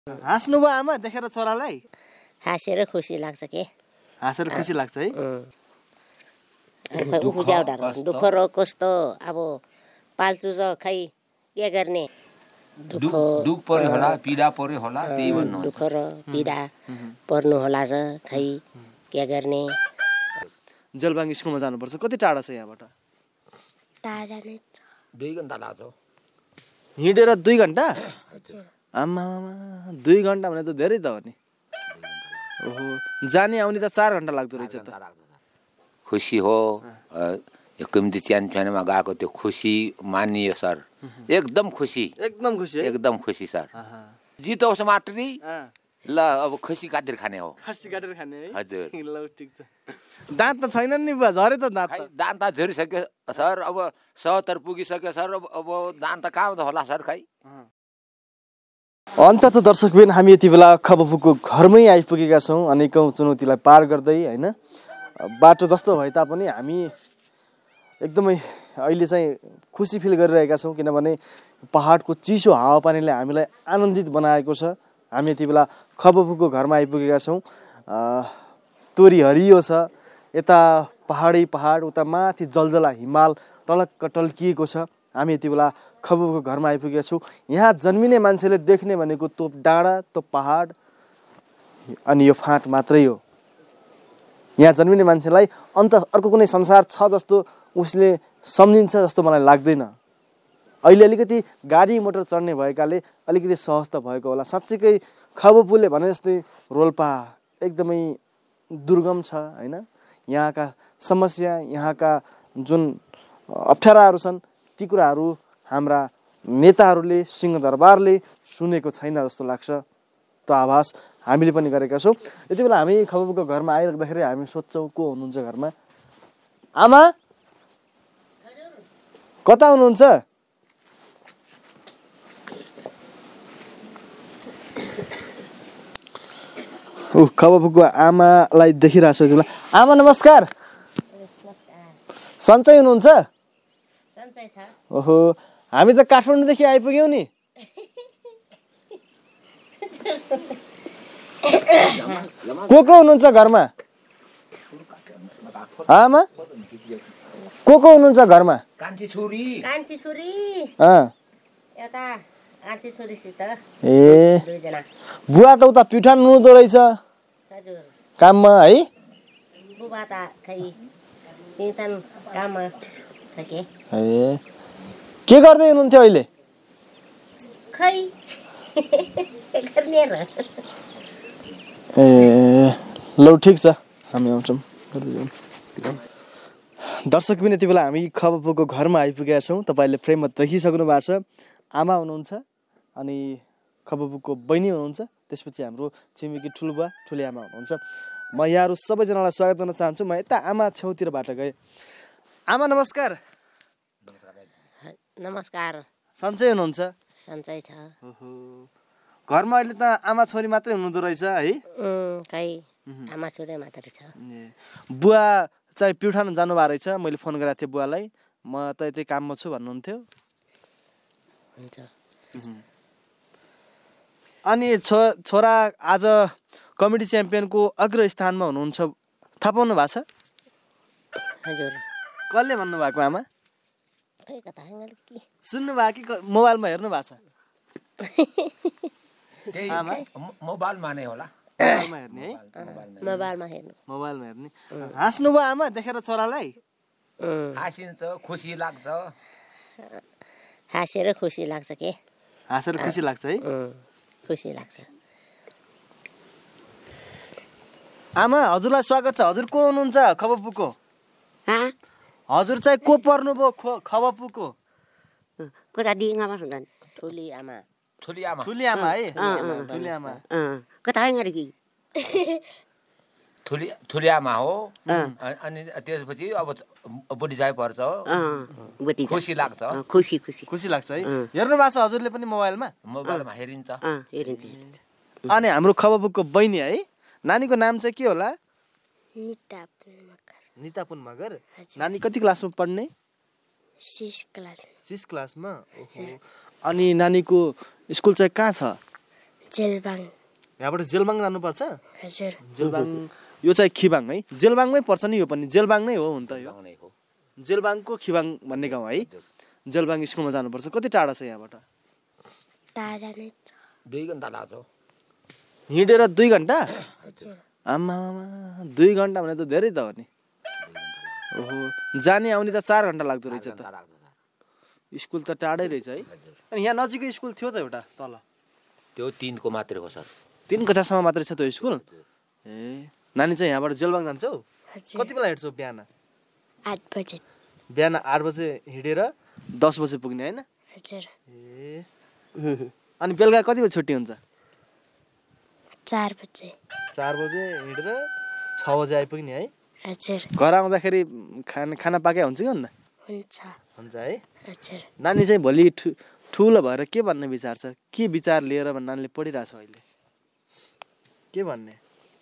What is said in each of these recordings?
हाँस्नु भयो आमा देखेर छोरालाई? हाँसेर खुसी लाग्छ के। हाँसेर खुसी लाग्छ है? दुःख र कस्तो अब पाल्छु छ खै के गर्ने। दुःख पर्यो होला, पीडा पर्यो होला, त्यही भन्नु। दुःख र पीडा पर्नु होला छ खै के गर्ने। जलबाङ स्कुलमा जानुपर्छ। कति टाढा छ यहाँबाट? टाढा नै छ। 2 घण्टा लाग्छ। हिँडेर 2 घण्टा? आमा 2 घण्टा भने त धेरै त हो नि। ओहो, जाने आउने त 4 घण्टा लाग्दो रहेछ त। खुसी हो यो कम्ती च्यानमा गएको त्यो खुसी मानियो सर। एकदम खुसी। एकदम खुसी है? एकदम खुसी सर। जितोस् मात्रै ल अब खुसी काटेर खाने हो। खसी काटेर खाने है? हजुर। ल ठिक छ। दाँत त छैनन् नि बुवा, झरे त दाँत त। दाँत झरिसक्यो सर, अब 70 पुगिसक्यो सर, अब दाँत कहाँ होला सर खै। अन्तत दर्शकबिन हामी यति बेला खबपुको घरमै आइपुगेका छौँ। अनेकौँ चुनौतीलाई पार गर्दै होइन, बाटो जस्तो भए तापनि हामी एकदमै अहिले चाहिँ खुसी फिल गरिरहेका छौँ, किनभने पहाडको चिसो हावापानीले हामीलाई आनन्दित बनाएको छ। हामी यति बेला खबपुको घरमा आइपुगेका छौँ। तोरी हरियो छ, यता पहाड, उता माथि जलजला हिमाल टलक्क टल्किएको छ। हामी यति बेला खबपुको घरमा आइपुगेका छौँ। यहाँ जन्मिने मान्छेले देख्ने भनेको तोप डाँडा, तोप पहाड अनि यो फाँट मात्रै हो। यहाँ जन्मिने मान्छेलाई अन्त अर्को कुनै संसार छ जस्तो उसले सम्झिन्छ जस्तो मलाई लाग्दैन। अहिले अलिकति गाडी मोटर चढ्ने भएकाले अलिकति सहज त भएको होला। साँच्चीकै खबपुले भने जस्तै रोल्पा एकदमै दुर्गम छ होइन। यहाँका समस्या, यहाँका जुन अप्ठ्याराहरू छन् ती कुराहरू हाम्रा नेताहरूले, सिंहदरबारले सुनेको छैन जस्तो लाग्छ। त्यो आभास हामीले पनि गरेका छौँ। यति बेला हामी खबपुको घरमा आइराख्दाखेरि हामी सोध्छौँ को हुनुहुन्छ घरमा। आमा कता हुनुहुन्छ? खबपुको आमालाई देखिरहेको छु यति बेला। आमा नमस्कार। सन्चै हुनुहुन्छ? सन्चै छ। ओहो, हामी त काठमाडौँदेखि आइपुग्यौँ नि। को हुनुहुन्छ घरमा? आमा को हुनुहुन्छ घरमा? कान्छी छोरी एउटा कान्छी छोरीसित। ए बुवा त उता प्युठान हुनुहुँदो रहेछ हजुर काममा है? बुबा त खै प्युठान काममा छ के। ए के गर्दै हुनुहुन्थ्यो अहिले? खै गर्ने र। ए ल ठिक छ, हामी आउँछौँ। दर्शक पनि यति बेला हामी खबपुको घरमा आइपुगेका छौँ। तपाईँले फ्रेममा देखिसक्नु भएको छ। आमा हुनुहुन्छ अनि खबपुको बहिनी हुनुहुन्छ, त्यसपछि हाम्रो छिमेकी ठुलबुवा ठुली आमा हुनुहुन्छ। म यहाँहरू सबैजनालाई स्वागत गर्न चाहन्छु। म यता आमा छेउतिरबाट गएँ। आमा नमस्कार। नमस्कार। सन्चै हुनुहुन्छ? सन्चै छ। घरमा अहिले त आमा छोरी मात्रै हुनुहुँदो रहेछ है? खै आमा छोरी मात्रै छ। बुवा चाहिँ प्युठान जानुभएको रहेछ, मैले फोन गरेको थिएँ बुवालाई। म त यतै काममा छु भन्नुहुन्थ्यो। हुन्छ। अनि छोरा आज कमेडी च्याम्पियनको अग्र स्थानमा हुनुहुन्छ, थाहा पाउनु भएको छ? हजुर। कसले भन्नुभएको आमा? सुन्नु भएको कि मोबाइलमा हेर्नु भएको छ? मोबाइलमा नै होला। मोबाइलमा हेर्ने है? मोबाइलमा हेर्ने। हाँस्नु भयो आमा देखेर छोरालाई? हाँसिन्छ, खुसी लाग्छ। हाँसेर खुसी लाग्छ के। हाँसेर खुसी लाग्छ है? खुसी लाग्छ। आमा हजुरलाई स्वागत छ। हजुर को हुनुहुन्छ खबपुको? हजुर चाहिँ को पर्नुभयो खबपुको? कता डिङ्गामा हुन्छन्? ठुली आमा है? ठुली आमा कता कि ठुली आमा हो। अनि त्यसपछि अब बुढी जाइ पर्छ, खुसी लाग्छ। खुसी लाग्छ है? हेर्नु भएको छ हजुरले पनि मोबाइलमा? मोबाइलमा हेरिन्छ। अनि हाम्रो खबपुको बहिनी है, नानीको नाम चाहिँ के होला? निता पुन मगर। नानी कति क्लासमा पढ्ने? 6 क्लासमा। अनि नानीको स्कुल चाहिँ कहाँ छ? जेलबाङ यहाँबाट जेलबाङ जानुपर्छ हजुर जेलबाङ यो चाहिँ खिबाङ है जेलबाङमै पर्छ नि यो पनि जेलबाङ नै हो हुन त यो नै हो जेलबाङको खिबाङ भन्ने गाउँ है जेलबाङ स्कुलमा जानुपर्छ कति टाढा छ यहाँबाट टाढा नै छ 2 घण्टा लाग्छ हिँडेर 2 घण्टा हजुर आमा 2 घण्टा भने त धेरै त हो नि ओहो जाने आउने त 4 घण्टा लाग्दो रहेछ त स्कुल त टाढै रहेछ है अनि यहाँ नजिकै स्कुल थियो त एउटा तल त्यो 3 को मात्रै हो सर 3 कक्षासम्म मात्रै छ त्यो स्कुल ए नानी चाहिँ यहाँबाट जेलबाङ जान्छौ हजुर कति बेला हिँड्छौ बिहान 8 बजे बिहान 8 बजे हिँडेर 10 बजे पुग्ने हैन हजुर ए अनि बेलुका कति बजे छुट्टी हुन्छ 4 बजे 4 बजे हिँडेर 6 बजे आइपुग्ने है हजुर घर आउँदाखेरि खाना पाके हुन्छ कि हुन्न हुन्छ हुन्छ है हजुर नानी चाहिँ भोलि ठुलो भएर के भन्ने विचार छ के विचार लिएर नानीले पढिरहेछ अहिले के भन्ने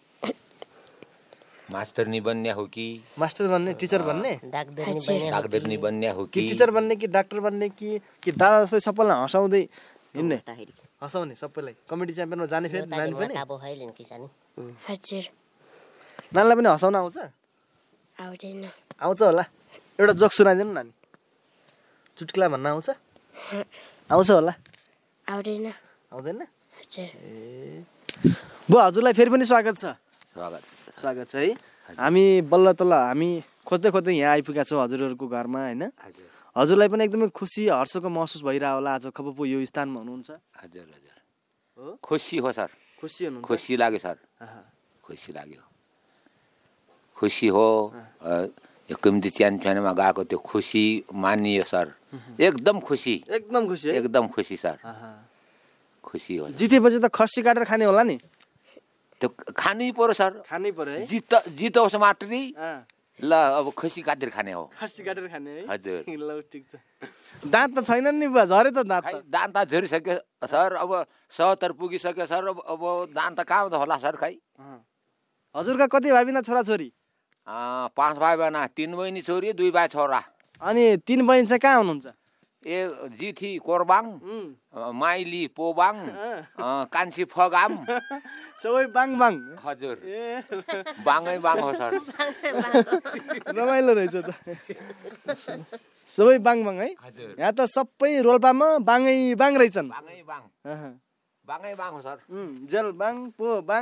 मास्टरनी बन्ने हो कि मास्टर बन्ने टिचर बन्ने डाक्टरनी बन्ने हो कि कि टिचर बन्ने कि डाक्टर बन्ने कि दादा जस्तै सबैलाई हँसाउँदै हिँड्ने हँसाउने सबैलाई कमेडी च्याम्पियनमा जाने फेरि नानी पनि हजुर नानीलाई पनि हँसाउन आउँछ आउँदैन आउँछ होला एउटा जोक सुनाइदिनु नानी चुटकिला भन्न आउँछ आउँछ होला आउँदैन आउँदैन हजुर ए बो हजुरलाई फेरि पनि स्वागत छ स्वागत छ है हामी बल्ल तल्ल हामी खोज्दै खोज्दै यहाँ आइपुगेका छौँ हजुरहरूको घरमा होइन हजुरलाई पनि एकदमै खुसी हर्षको महसुस भइरह होला आज खपपु यो स्थानमा हुनुहुन्छ हजुर हजुर हो खुसी हो सर खुसी हुनुहुन्छ खुसी लाग्यो सर खुसी लाग्यो खुसी हो यो कम्युनिटी च्यानलमा गएको त्यो खुसी मानियो सर एकदम खुसी है एकदम खुसी सर खुसी हो जितेपछि त खसी काटेर खाने होला नि त्यो खानै पर्यो सर खानै पर्यो है जितोस् मात्रै ल अब खसी काटेर खाने हो खसी काटेर खाने है हजुर ल ठिक छ दाँत त छैनन् नि बुवा झरे त दाँत त झरिसक्यो सर अब 70 पुगिसक्यो सर अब दाँत त कहाँ होला सर खै हजुरका कति भाइ बहिनी छोराछोरी 5 भाइ बहिनी 3 बहिनी छोरी 2 भाइ छोरा अनि 3 बहिनी चाहिँ कहाँ हुनुहुन्छ ए जिथी कोरबाङ माइली पोबाङ कान्छी फगाम सबै बाङ बाङ हजुर बाङै बाङ हो सर रमाइलो रहेछ त सबै बाङ बाङ है यहाँ त सबै रोल्पामा बाङै बाङ रहेछन् बाङै बाङ बाङै बाङ हो सर जेल बाङ पो बाङ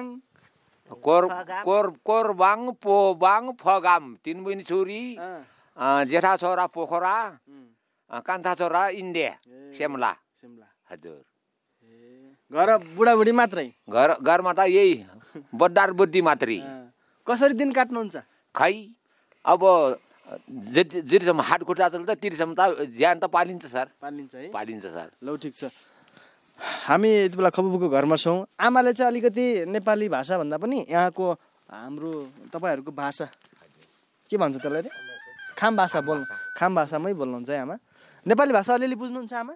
कोरबाङ पोबाङ फगाम 3 बहिनी छोरी जेठा छोरा पोखरा कान्छा छोरा इन्डिया सिमला हजुर घर बुढाबुढी मात्रै घरमा त यही बड्डार बुद्धि मात्रै कसरी दिन काट्नुहुन्छ खै अब जतिसम्म हात खुट्टा चल्छ त्यतिसम्म त ज्यान त पालिन्छ सर पालिन्छ है पालिन्छ सर ल ठिक छ हामी यति बेला खपबुको घरमा छौँ आमाले चाहिँ अलिकति नेपाली भाषा भन्दा पनि यहाँको हाम्रो तपाईँहरूको भाषा के भन्छ त्यसलाई रे खाम भाषा बोल्नु खाम भाषामै बोल्नुहुन्छ है आमा नेपाली भाषा अलिअलि बुझ्नुहुन्छ आमा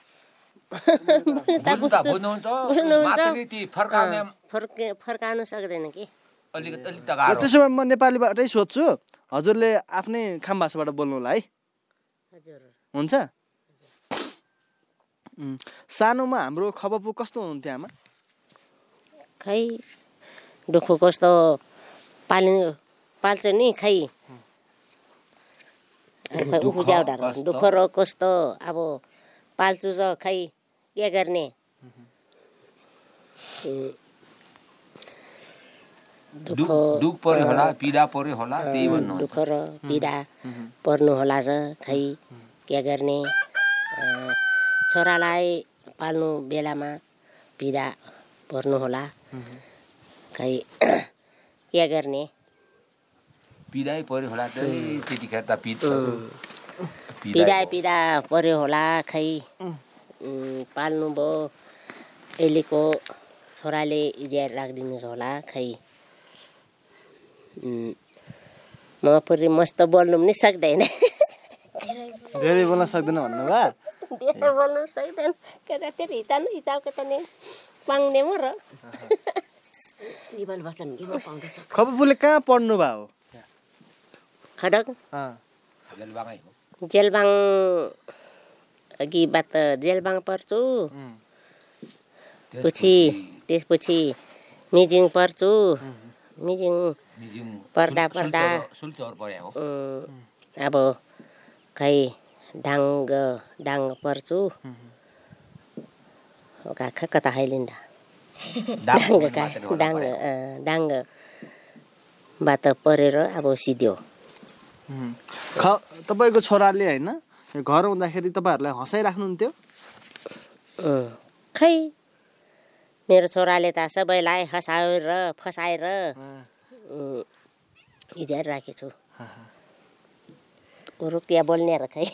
फर्काउन सक्दैन कि त्यसो भए म नेपालीबाटै सोध्छु हजुरले आफ्नै खाम भाषाबाट बोल्नु होला है हजुर हुन्छ सानोमा हाम्रो खपपु कस्तो हुनुहुन्थ्यो आमा खै दुःख कस्तो पाल्छ नि खै दुःख र कस्तो अब पाल्छु छ खै के गर्ने दुःख पर्यो होला पीडा पर्यो होला त्यही भन्नु दुःख र पीडा पर्नु होला छ खै के गर्ने छोरालाई पाल्नु बेलामा पीडा पर्नु होला खै के गर्ने पीडै पर्यो होला त्यतिखेर त पीडा पर्यो होला खै पाल्नु भयो अहिलेको छोराले इज्यार राखिदिनुहोस् होला खै म पुरै मस्त बोल्नु पनि सक्दैन धेरै बोल्न सक्दैन भन्नु भा धेरै बोल्नु सक्दैन कता त्यो हिताउ कता नि पाउने म र खपपुले कहाँ पढ्नु भा हो खडक जेलबाङ अघि बात जेलबाङ पर्छु त्यसपछि मिजिङ पर्छु मिजिङ पर्दा अब खै डाङ पर्छु कता खैलिन्दा डाङ्गबाट परेर अब सिध्यो तपाईँको छोराले होइन घर आउँदाखेरि तपाईँहरूलाई हँसाइराख्नुहुन्थ्यो खै मेरो छोराले त सबैलाई हँसाएर फसाएर हिजो राखेछु रुपियाँ बोल्ने र खै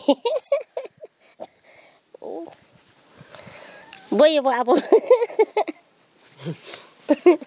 बोयो अब